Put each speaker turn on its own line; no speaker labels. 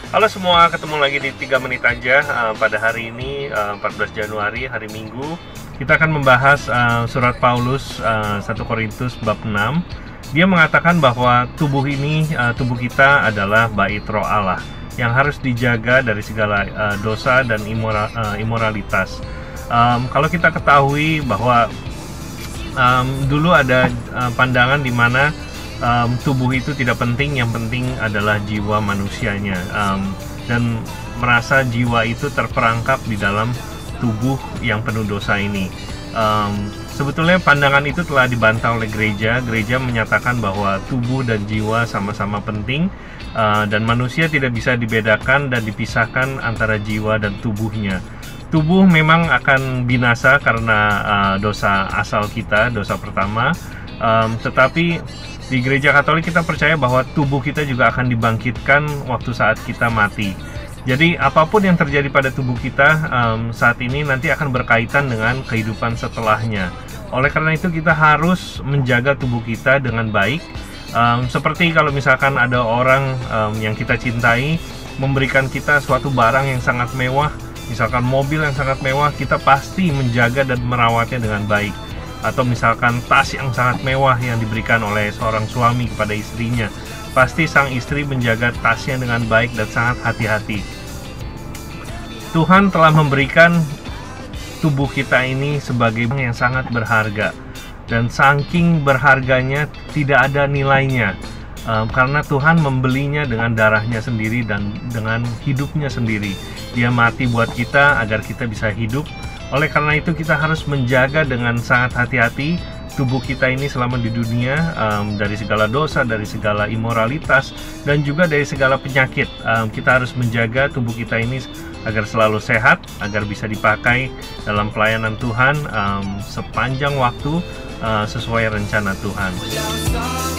Halo semua, ketemu lagi di 3 menit aja. Pada hari ini 14 Januari, hari Minggu, kita akan membahas surat Paulus 1 Korintus bab 6. Dia mengatakan bahwa tubuh kita adalah bait roh Allah yang harus dijaga dari segala dosa dan imoralitas. Kalau kita ketahui bahwa dulu ada pandangan di mana tubuh itu tidak penting, yang penting adalah jiwa manusianya, dan merasa jiwa itu terperangkap di dalam tubuh yang penuh dosa ini. Sebetulnya pandangan itu telah dibantah oleh gereja. Gereja menyatakan bahwa tubuh dan jiwa sama-sama penting, dan manusia tidak bisa dibedakan dan dipisahkan antara jiwa dan tubuhnya. Tubuh memang akan binasa karena dosa asal kita, dosa pertama, tetapi di gereja Katolik kita percaya bahwa tubuh kita juga akan dibangkitkan waktu saat kita mati. Jadi apapun yang terjadi pada tubuh kita saat ini nanti akan berkaitan dengan kehidupan setelahnya. Oleh karena itu kita harus menjaga tubuh kita dengan baik. Seperti kalau misalkan ada orang yang kita cintai memberikan kita suatu barang yang sangat mewah, misalkan mobil yang sangat mewah, kita pasti menjaga dan merawatnya dengan baik. Atau misalkan tas yang sangat mewah yang diberikan oleh seorang suami kepada istrinya, pasti sang istri menjaga tasnya dengan baik dan sangat hati-hati. Tuhan telah memberikan tubuh kita ini sebagai yang sangat berharga, dan saking berharganya tidak ada nilainya, karena Tuhan membelinya dengan darahnya sendiri dan dengan hidupnya sendiri. Dia mati buat kita agar kita bisa hidup. Oleh karena itu kita harus menjaga dengan sangat hati-hati tubuh kita ini selama di dunia, dari segala dosa, dari segala imoralitas, dan juga dari segala penyakit. Kita harus menjaga tubuh kita ini agar selalu sehat, agar bisa dipakai dalam pelayanan Tuhan sepanjang waktu, sesuai rencana Tuhan.